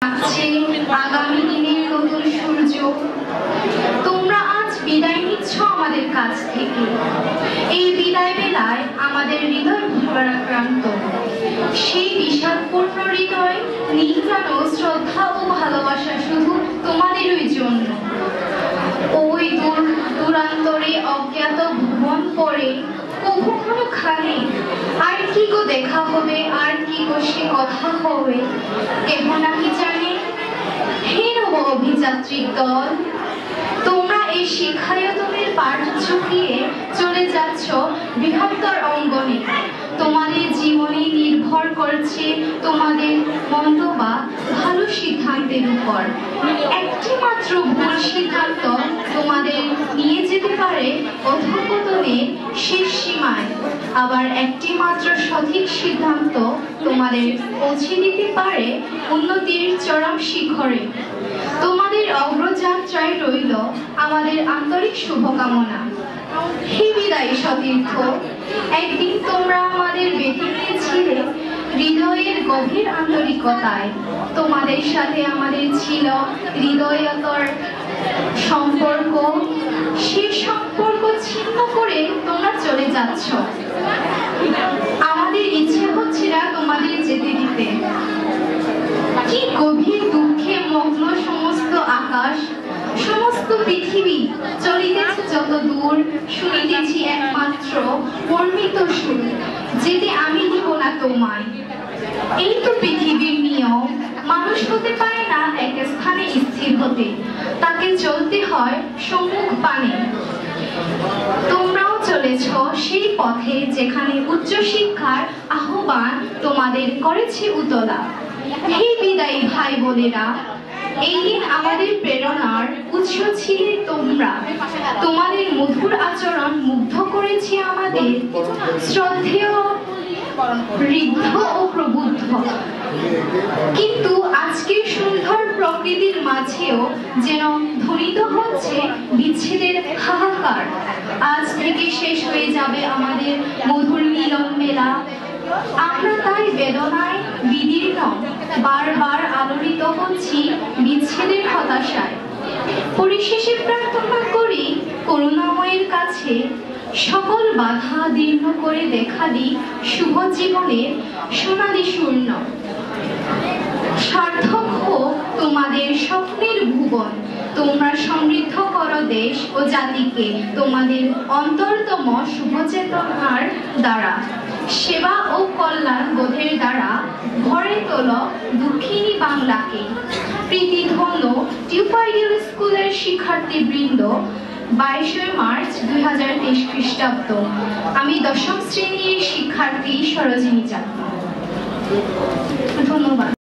আগামী দিনের নতুন সূর্য। তোমরা আজ বিদায় নিচ্ছ আমাদের কাছ থেকে। এই বিদায় বেলায় আমাদের হৃদয় ভারাক্রান্ত। সেই বিষাদপূর্ণ হৃদয় নিংড়ানো শ্রদ্ধা ও ভালোবাসা শুধু তোমাদেরই জন্য। ওই দূরান্তরে অজ্ঞাত ভুবন পরে কখনো খানে আর কি গো দেখা হবে, আর কি গো সে কথা হবে, কেহ নাকি জানে। হে নব অভিযাত্রীর দল, তোমরা এই শিক্ষায়তনের পাঠ চুকিয়ে চলে যাচ্ছ বৃহত্তর অঙ্গনে। তোমাদের জীবনে নির্ভর করছে তোমাদের মন্দ বা ভালো সিদ্ধান্তের উপর। একটি মাত্র ভুল সিদ্ধান্ত তোমাদের নিয়ে যেতে পারে অধঃপতনের শেষ সীমায়, আবার একটি মাত্র সঠিক সিদ্ধান্ত তোমাদের পৌঁছে দিতে পারে উন্নতির চরম শিখরে। তোমাদের অগ্রযাত্রায় রইল আমাদের আন্তরিক শুভকামনা। হে বিদায়ী সতীর্থ, একদিন তোমরা আমাদের বেঁধে নিয়েছিলে হৃদয়ের গভীর আন্তরিকতায়। তোমাদের সাথে আমাদের ছিল হৃদয়তর সম্পর্ক। সেই সম্পর্ক ছিন্ন করে তোমরা চলে যাচ্ছ। আমাদের ইচ্ছে হচ্ছে না তোমাদের যেতে দিতে। কি গভীর দুঃখে মগ্ন সমস্ত আকাশ, সমস্ত পৃথিবী চলিতেছে যত দূর। শুনিতেছি একমাত্র বর্ণিত সুর, যেতে আমি দিব না তোমায়। এই তো পৃথিবীর নিয়ম। মানুষ হতে পারে না এক স্থানে স্থির হতে, তাকে চলতে হয় সম্মুখ পানে। তোমরাও চলেছ সেই পথে যেখানে উচ্চ শিক্ষার আহ্বান তোমাদের করেছে উতলা। হে বিদায়ী ভাই বোনেরা, এই দিন আমাদের প্রেরণার উৎস ছিলে তোমরা। তোমাদের মধুর আচরণ মুগ্ধ করেছে আমাদের শ্রদ্ধেয়, ঋদ্ধ ও প্রবুদ্ধ। কিন্তু আজকের সুন্দর প্রকৃতির মাঝেও যেন ধ্বনিত হচ্ছে বিচ্ছেদের হাহাকার। আজ থেকে শেষ হয়ে যাবে আমাদের মধুর মিলন মেলা। আমরা তাই বেদনায় বিদীর্ণ, বারবার আলোড়িত হচ্ছি বিচ্ছেদের হতাশায়। পরিশেষে প্রার্থনা করি করুণাময়ের কাছে, সকল বাধা দীর্ণ করে দেখা দিই শুভ জীবনের সোনালী শূন্য। সার্থক হোক তোমাদের স্বপ্নের ভুবন। তোমরা সমৃদ্ধ করো দেশ ও জাতিকে তোমাদের অন্তরতম শুভচেতনার দ্বারা। সেবা ও কল্যাণ বোধের দ্বারা ভরে তোলো দুঃখিনী বাংলাকে। প্রীতিধন্য টিউফা স্কুলের শিক্ষার্থীবৃন্দ, 22 মার্চ 2023 খ্রিস্টাব্দ। আমি 10ম শ্রেণীর শিক্ষার্থী সরোজিনী চাকমা। ধন্যবাদ।